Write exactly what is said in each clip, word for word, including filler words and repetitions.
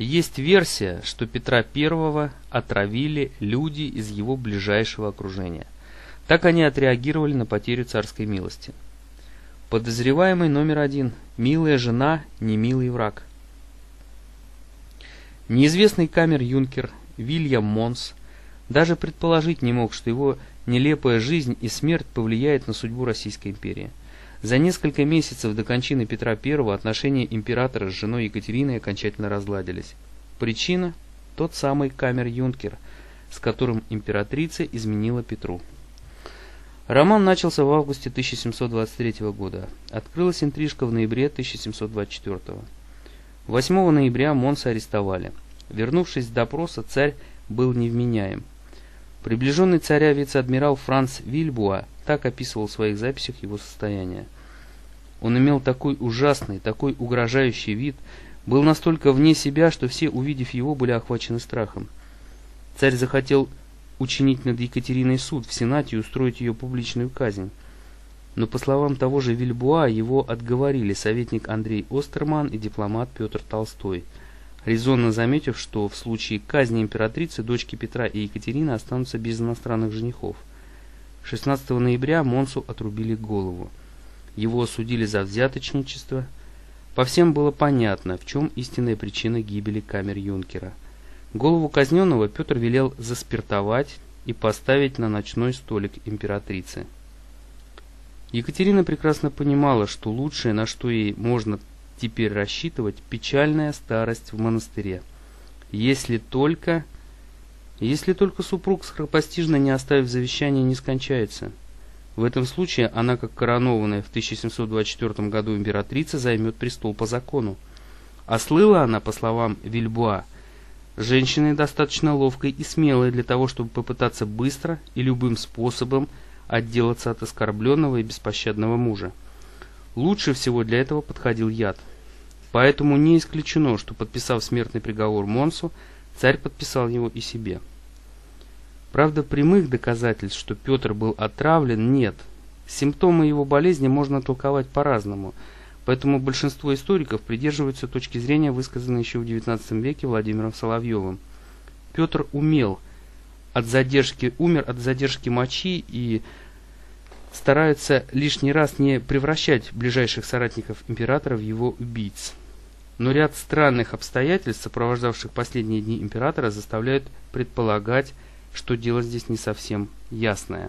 Есть версия, что Петра Первого отравили люди из его ближайшего окружения. Так они отреагировали на потерю царской милости. Подозреваемый номер один. Милая жена, не милый враг. Неизвестный камер-юнкер Вильям Монс даже предположить не мог, что его нелепая жизнь и смерть повлияет на судьбу Российской империи. За несколько месяцев до кончины Петра Первого отношения императора с женой Екатериной окончательно разладились. Причина – тот самый камер-юнкер, с которым императрица изменила Петру. Роман начался в августе тысяча семьсот двадцать третьего года. Открылась интрижка в ноябре тысяча семьсот двадцать четвёртого. восьмого ноября Монса арестовали. Вернувшись с допроса, царь был невменяем. Приближенный царя вице-адмирал Франц Вильбуа так описывал в своих записях его состояние. Он имел такой ужасный, такой угрожающий вид, был настолько вне себя, что все, увидев его, были охвачены страхом. Царь захотел учинить над Екатериной суд в Сенате и устроить ее публичную казнь. Но, по словам того же Вильбуа, его отговорили советник Андрей Остерман и дипломат Петр Толстой, резонно заметив, что в случае казни императрицы дочки Петра и Екатерины останутся без иностранных женихов. шестнадцатого ноября Монсу отрубили голову. Его осудили за взяточничество. По всем было понятно, в чем истинная причина гибели камер-юнкера. Голову казненного Петр велел заспиртовать и поставить на ночной столик императрицы. Екатерина прекрасно понимала, что лучшее, на что ей можно теперь рассчитывать, печальная старость в монастыре. Если только... Если только супруг скоропостижно, не оставив завещания, не скончается. В этом случае она, как коронованная в тысяча семьсот двадцать четвёртом году императрица, займет престол по закону. А слыла она, по словам Вильбуа, женщиной достаточно ловкой и смелой для того, чтобы попытаться быстро и любым способом отделаться от оскорбленного и беспощадного мужа. Лучше всего для этого подходил яд. Поэтому не исключено, что, подписав смертный приговор Монсу, царь подписал его и себе. Правда, прямых доказательств, что Петр был отравлен, нет. Симптомы его болезни можно толковать по-разному, поэтому большинство историков придерживаются точки зрения, высказанной еще в девятнадцатом веке Владимиром Соловьевым. Петр умел от задержки, умер от задержки мочи и старается лишний раз не превращать ближайших соратников императора в его убийц. Но ряд странных обстоятельств, сопровождавших последние дни императора, заставляют предполагать, что дело здесь не совсем ясное.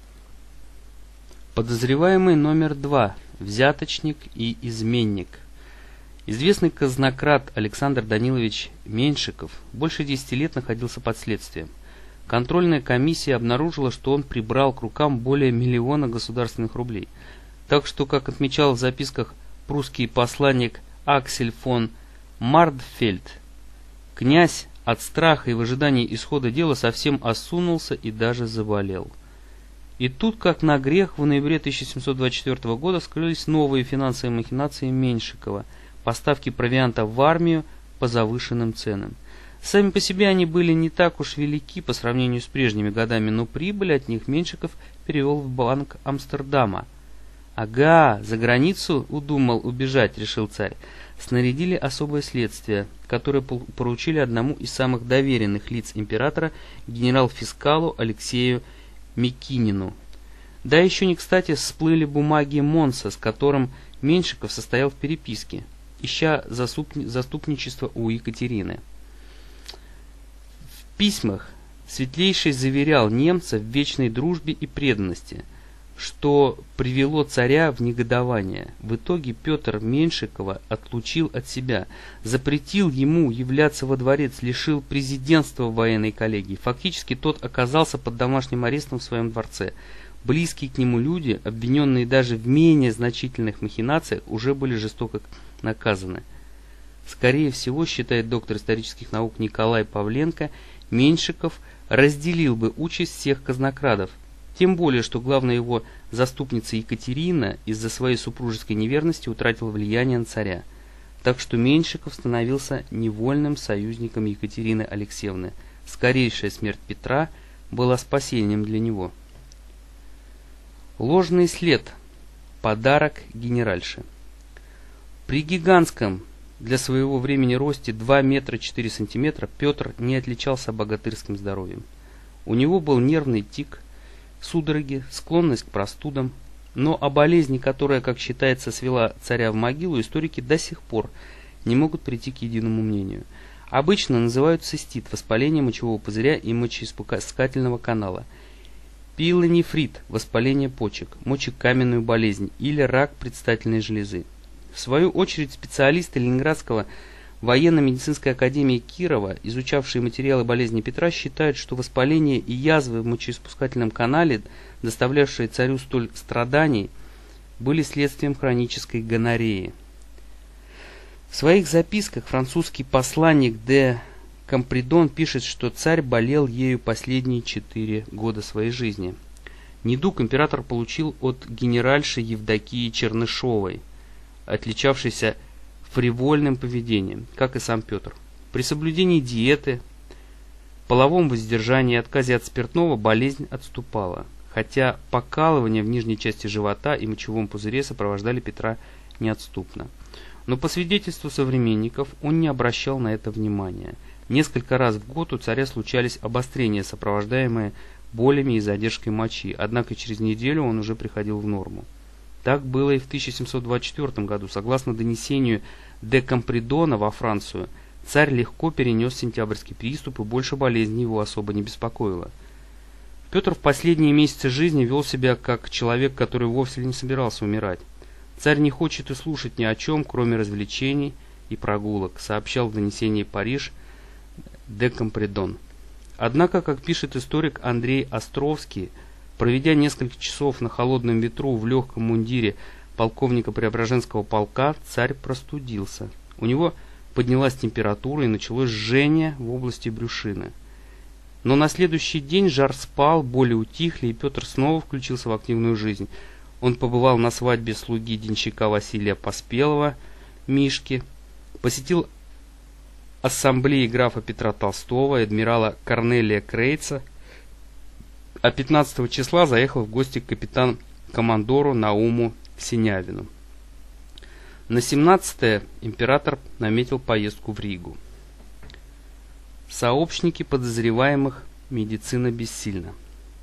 Подозреваемый номер два. Взяточник и изменник. Известный казнократ Александр Данилович Меньшиков больше десяти лет находился под следствием. Контрольная комиссия обнаружила, что он прибрал к рукам более миллиона государственных рублей. Так что, как отмечал в записках прусский посланник Аксель фон Мардфельд, князь от страха и в ожидании исхода дела совсем осунулся и даже заболел. И тут, как на грех, в ноябре тысяча семьсот двадцать четвёртого года вскрылись новые финансовые махинации Меньшикова, поставки провианта в армию по завышенным ценам. Сами по себе они были не так уж велики по сравнению с прежними годами, но прибыль от них Меньшиков перевел в банк Амстердама. «Ага, за границу удумал убежать», — решил царь. Снарядили особое следствие, которое поручили одному из самых доверенных лиц императора, генерал-фискалу Алексею Микинину. Да еще не кстати всплыли бумаги Монса, с которым Меньшиков состоял в переписке, ища заступничество у Екатерины. В письмах Светлейший заверял немца в вечной дружбе и преданности, что привело царя в негодование. В итоге Петр Меньшикова отлучил от себя, запретил ему являться во дворец, лишил президентства в военной коллегии. Фактически тот оказался под домашним арестом в своем дворце. Близкие к нему люди, обвиненные даже в менее значительных махинациях, уже были жестоко наказаны. Скорее всего, считает доктор исторических наук Николай Павленко, Меньшиков разделил бы участь всех казнокрадов. Тем более, что главная его заступница Екатерина из-за своей супружеской неверности утратила влияние на царя. Так что Меньшиков становился невольным союзником Екатерины Алексеевны. Скорейшая смерть Петра была спасением для него. Ложный след. Подарок генеральши. При гигантском для своего времени росте два метра четыре сантиметра Петр не отличался богатырским здоровьем. У него был нервный тик, судороги, склонность к простудам, но о болезни, которая, как считается, свела царя в могилу, историки до сих пор не могут прийти к единому мнению. Обычно называют цистит, воспаление мочевого пузыря и мочеиспускательного канала, пилонефрит, воспаление почек, мочекаменную болезнь или рак предстательной железы. В свою очередь специалисты Ленинградского военно-медицинской академии Кирова, изучавшие материалы болезни Петра, считают, что воспаление и язвы в мочеиспускательном канале, доставлявшие царю столь страданий, были следствием хронической гонореи. В своих записках французский посланник де Компридон пишет, что царь болел ею последние четыре года своей жизни. Недуг император получил от генеральши Евдокии Чернышовой, отличавшейся фривольным поведением, как и сам Петр. При соблюдении диеты, половом воздержании и отказе от спиртного болезнь отступала, хотя покалывания в нижней части живота и мочевом пузыре сопровождали Петра неотступно. Но по свидетельству современников он не обращал на это внимания. Несколько раз в год у царя случались обострения, сопровождаемые болями и задержкой мочи, однако через неделю он уже приходил в норму. Так было и в тысяча семьсот двадцать четвёртом году. Согласно донесению де Компридона во Францию, царь легко перенес сентябрьский приступ, и больше болезни его особо не беспокоило. Петр в последние месяцы жизни вел себя как человек, который вовсе не собирался умирать. Царь не хочет и слушать ни о чем, кроме развлечений и прогулок, сообщал в донесении Париж де Компридон. Однако, как пишет историк Андрей Островский, проведя несколько часов на холодном ветру в легком мундире полковника Преображенского полка, царь простудился. У него поднялась температура и началось жжение в области брюшины. Но на следующий день жар спал, боли утихли, и Петр снова включился в активную жизнь. Он побывал на свадьбе слуги денщика Василия Поспелого, Мишки, посетил ассамблеи графа Петра Толстого и адмирала Корнелия Крейца, а пятнадцатого числа заехал в гости к капитан-командору Науму Синявину. На семнадцатое император наметил поездку в Ригу. Сообщники подозреваемых, медицина бессильна.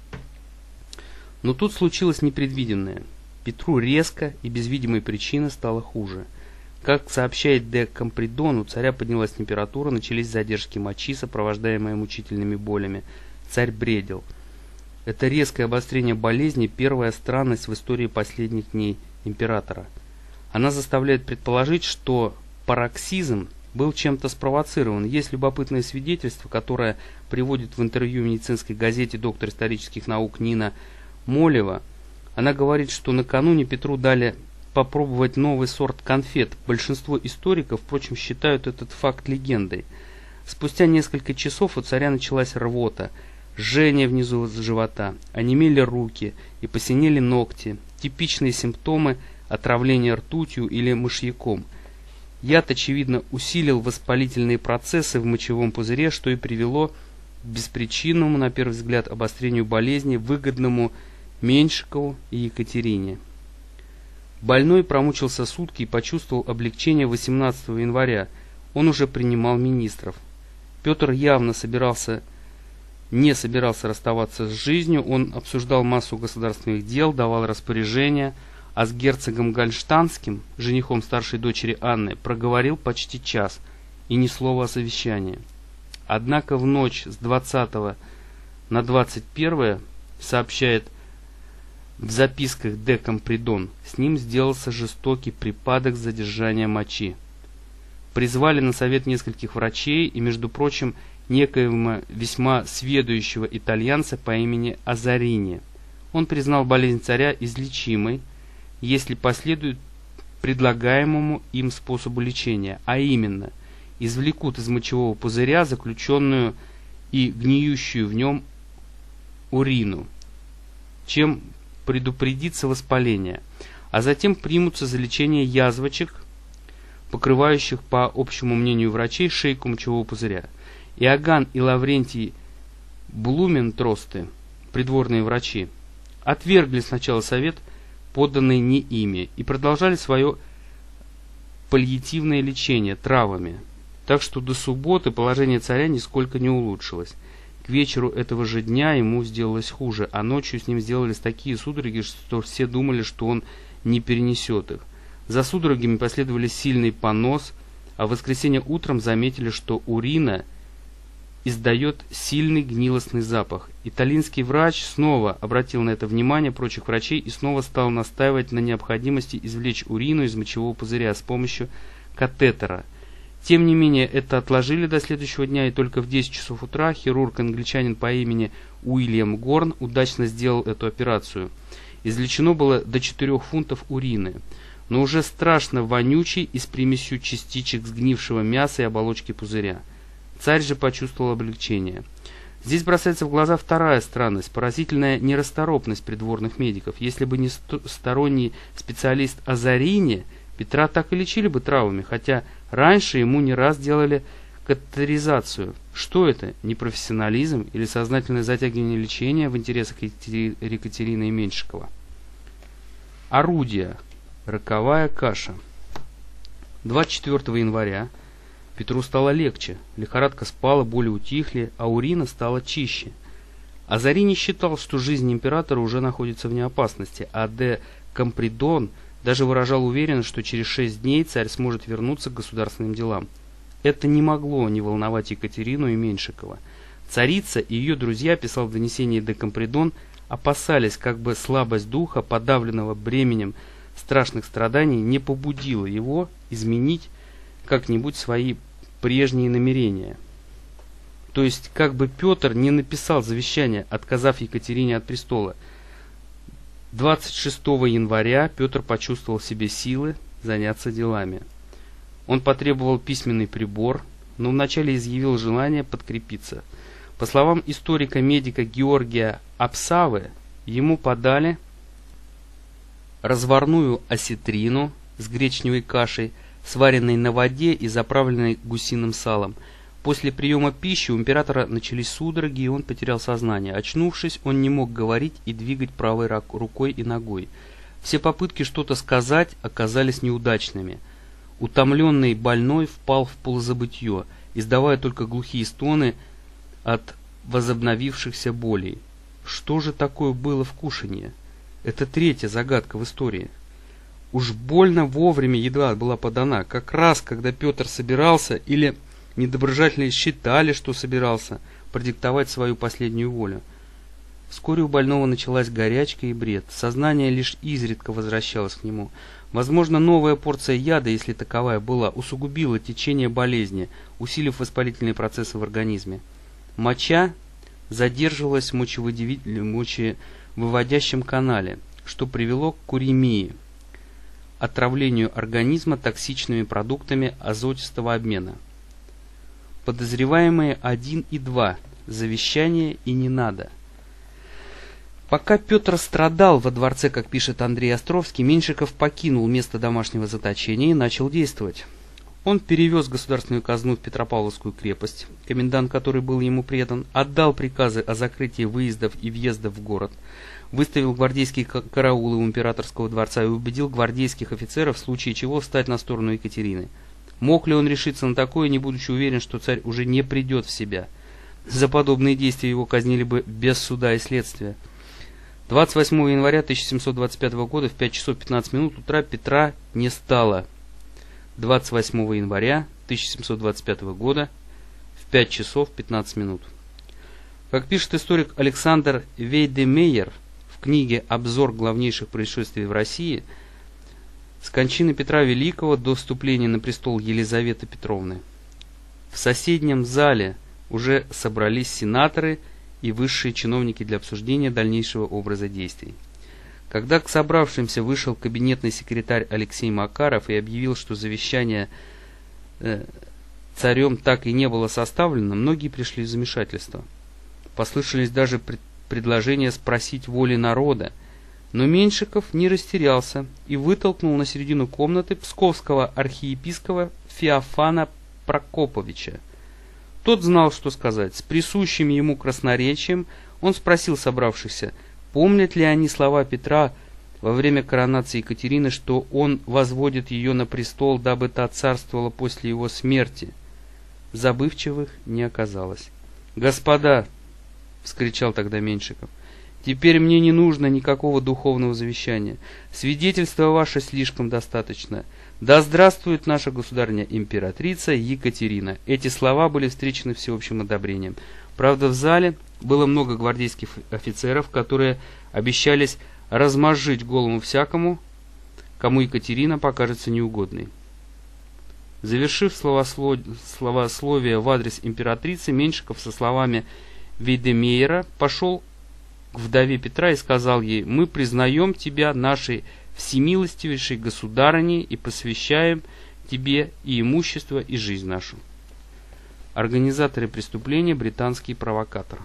Но тут случилось непредвиденное. Петру резко и без видимой причины стало хуже. Как сообщает де Компридон, у царя поднялась температура, начались задержки мочи, сопровождаемые мучительными болями. Царь бредил. Это резкое обострение болезни – первая странность в истории последних дней императора. Она заставляет предположить, что пароксизм был чем-то спровоцирован. Есть любопытное свидетельство, которое приводит в интервью в медицинской газете доктор исторических наук Нина Молева. Она говорит, что накануне Петру дали попробовать новый сорт конфет. Большинство историков, впрочем, считают этот факт легендой. Спустя несколько часов у царя началась рвота, жжение внизу живота, онемели руки и посинели ногти, типичные симптомы отравления ртутью или мышьяком. Яд, очевидно, усилил воспалительные процессы в мочевом пузыре, что и привело к беспричинному, на первый взгляд, обострению болезни, выгодному Меньшикову и Екатерине. Больной промучился сутки и почувствовал облегчение восемнадцатого января. Он уже принимал министров. Петр явно собирался, не собирался расставаться с жизнью. Он обсуждал массу государственных дел, давал распоряжения, а с герцогом Гольштанским, женихом старшей дочери Анны, проговорил почти час и ни слова о совещании. Однако в ночь с двадцатого на двадцать первое, сообщает в записках де Компридон, с ним сделался жестокий припадок задержания мочи. Призвали на совет нескольких врачей и, между прочим, некоего весьма сведущего итальянца по имени Азарини. Он признал болезнь царя излечимой, если последует предлагаемому им способу лечения, а именно, извлекут из мочевого пузыря заключенную и гниющую в нем урину, чем предупредится воспаление, а затем примутся за лечение язвочек, покрывающих, по общему мнению врачей, шейку мочевого пузыря. Иоганн и Лаврентий Блументросты, придворные врачи, отвергли сначала совет, подданный не ими, и продолжали свое пальятивное лечение травами, так что до субботы положение царя нисколько не улучшилось. К вечеру этого же дня ему сделалось хуже, а ночью с ним сделались такие судороги, что все думали, что он не перенесет их. За судорогами последовали сильный понос, а в воскресенье утром заметили, что урина издает сильный гнилостный запах. Итальянский врач снова обратил на это внимание прочих врачей и снова стал настаивать на необходимости извлечь урину из мочевого пузыря с помощью катетера. Тем не менее, это отложили до следующего дня, и только в десять часов утра хирург-англичанин по имени Уильям Горн удачно сделал эту операцию. Извлечено было до четырёх фунтов урины, но уже страшно вонючий и с примесью частичек сгнившего мяса и оболочки пузыря. Царь же почувствовал облегчение. Здесь бросается в глаза вторая странность, поразительная нерасторопность придворных медиков. Если бы не сторонний специалист Азарини, Петра так и лечили бы травами, хотя раньше ему не раз делали катетеризацию. Что это? Непрофессионализм или сознательное затягивание лечения в интересах Екатерины и Меньшикова? Орудия. Роковая каша. двадцать четвёртого января Петру стало легче, лихорадка спала, боли утихли, а урина стала чище. Азарини считал, что жизнь императора уже находится вне опасности, а де Компридон даже выражал уверенность, что через шесть дней царь сможет вернуться к государственным делам. Это не могло не волновать Екатерину и Меньшикова. Царица и ее друзья, писал в донесении де Компридон, опасались, как бы слабость духа, подавленного бременем страшных страданий, не побудила его изменить как-нибудь свои прежние намерения. То есть, как бы Петр не написал завещание, отказав Екатерине от престола. двадцать шестого января Петр почувствовал в себе силы заняться делами. Он потребовал письменный прибор, но вначале изъявил желание подкрепиться. По словам историка-медика Георгия Апсавы, ему подали разварную осетрину с гречневой кашей, сваренной на воде и заправленной гусиным салом. После приема пищи у императора начались судороги, и он потерял сознание. Очнувшись, он не мог говорить и двигать правой рукой и ногой. Все попытки что-то сказать оказались неудачными. Утомленный больной впал в полузабытье, издавая только глухие стоны от возобновившихся болей. Что же такое было в кушанье? Это третья загадка в истории. Уж больно вовремя еда была подана, как раз когда Петр собирался, или недоброжатели считали, что собирался, продиктовать свою последнюю волю. Вскоре у больного началась горячка и бред. Сознание лишь изредка возвращалось к нему. Возможно, новая порция яда, если таковая была, усугубила течение болезни, усилив воспалительные процессы в организме. Моча задерживалась в мочевыводящем канале, что привело к куремии, отравлению организма токсичными продуктами азотистого обмена. Подозреваемые один и два. Завещание и не надо. Пока Петр страдал во дворце, как пишет Андрей Островский, Меньшиков покинул место домашнего заточения и начал действовать. Он перевез государственную казну в Петропавловскую крепость, комендант которой был ему предан, отдал приказы о закрытии выездов и въездов в город, выставил гвардейские караулы у императорского дворца и убедил гвардейских офицеров в случае чего встать на сторону Екатерины. Мог ли он решиться на такое, не будучи уверен, что царь уже не придет в себя? За подобные действия его казнили бы без суда и следствия. двадцать восьмого января тысяча семьсот двадцать пятого года в пять часов пятнадцать минут утра Петра не стало. двадцать восьмого января тысяча семьсот двадцать пятого года в пять часов пятнадцать минут. Как пишет историк Александр Вейдемейер в книге «Обзор главнейших происшествий в России», с кончины Петра Великого до вступления на престол Елизаветы Петровны в соседнем зале уже собрались сенаторы и высшие чиновники для обсуждения дальнейшего образа действий. Когда к собравшимся вышел кабинетный секретарь Алексей Макаров и объявил, что завещание э, царем так и не было составлено, многие пришли в замешательство. Послышались даже пред, предложения спросить воли народа, но Меньшиков не растерялся и вытолкнул на середину комнаты псковского архиепископа Феофана Прокоповича. Тот знал, что сказать. С присущим ему красноречием он спросил собравшихся, помнят ли они слова Петра во время коронации Екатерины, что он возводит ее на престол, дабы та царствовала после его смерти. Забывчивых не оказалось. «Господа!» — вскричал тогда Меньшиков. «Теперь мне не нужно никакого духовного завещания. Свидетельства ваше слишком достаточно. Да здравствует наша государыня-императрица Екатерина!» Эти слова были встречены всеобщим одобрением. Правда, в зале было много гвардейских офицеров, которые обещались размозжить голову всякому, кому Екатерина покажется неугодной. Завершив словослов... словословие в адрес императрицы, Меньшиков со словами Вейдемейера пошел к вдове Петра и сказал ей: «Мы признаем тебя нашей всемилостивейшей государыней и посвящаем тебе и имущество, и жизнь нашу». Организаторы преступления — британский провокатор.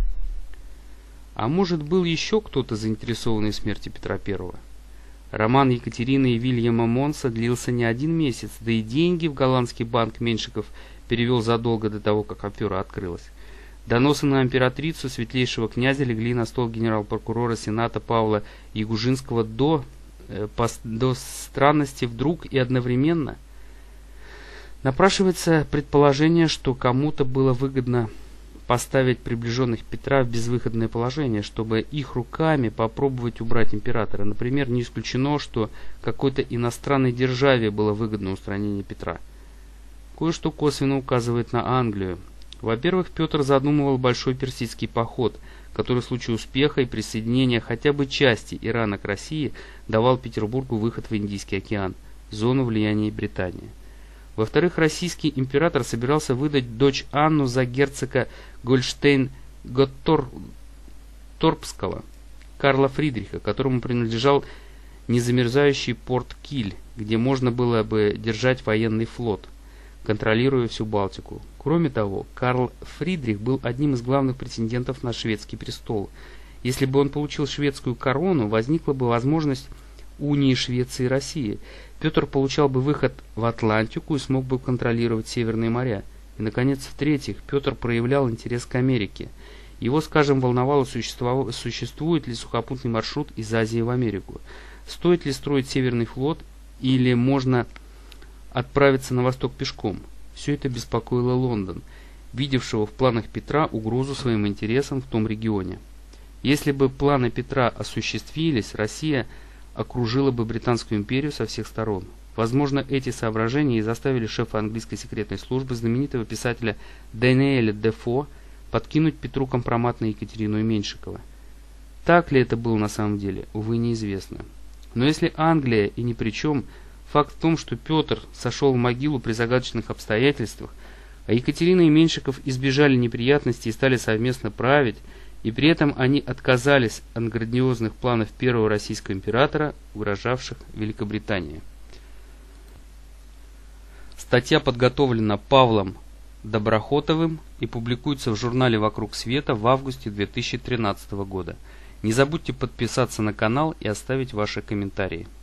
А может, был еще кто-то заинтересованный в смерти Петра Первого? Роман Екатерины и Вильяма Монса длился не один месяц, да и деньги в голландский банк Меньшиков перевел задолго до того, как афера открылась. Доносы на императрицу светлейшего князя легли на стол генерал-прокурора Сената Павла Ягужинского до, э, по, до странности вдруг и одновременно. Напрашивается предположение, что кому-то было выгодно поставить приближенных Петра в безвыходное положение, чтобы их руками попробовать убрать императора. Например, не исключено, что какой-то иностранной державе было выгодно устранение Петра. Кое-что косвенно указывает на Англию. Во-первых, Петр задумывал большой персидский поход, который в случае успеха и присоединения хотя бы части Ирана к России давал Петербургу выход в Индийский океан, зону влияния Британии. Во-вторых, российский император собирался выдать дочь Анну за герцога Гольштейн-Готторпского Карла Фридриха, которому принадлежал незамерзающий порт Киль, где можно было бы держать военный флот, контролируя всю Балтику. Кроме того, Карл Фридрих был одним из главных претендентов на шведский престол. Если бы он получил шведскую корону, возникла бы возможность унии Швеции и России. Петр получал бы выход в Атлантику и смог бы контролировать Северные моря. И, наконец, в-третьих, Петр проявлял интерес к Америке. Его, скажем, волновало, существует ли сухопутный маршрут из Азии в Америку. Стоит ли строить Северный флот или можно отправиться на восток пешком. Все это беспокоило Лондон, видевшего в планах Петра угрозу своим интересам в том регионе. Если бы планы Петра осуществились, Россия окружила бы Британскую империю со всех сторон. Возможно, эти соображения и заставили шефа английской секретной службы, знаменитого писателя Дэниэля Дефо, подкинуть Петру компромат на Екатерину и Меньшикова. Так ли это было на самом деле, увы, неизвестно. Но если Англия и ни при чем, факт в том, что Петр сошел в могилу при загадочных обстоятельствах, а Екатерина и Меньшиков избежали неприятностей и стали совместно править, и при этом они отказались от грандиозных планов первого российского императора, угрожавших Великобритании. Статья подготовлена Павлом Доброхотовым и публикуется в журнале «Вокруг света» в августе две тысячи тринадцатого года. Не забудьте подписаться на канал и оставить ваши комментарии.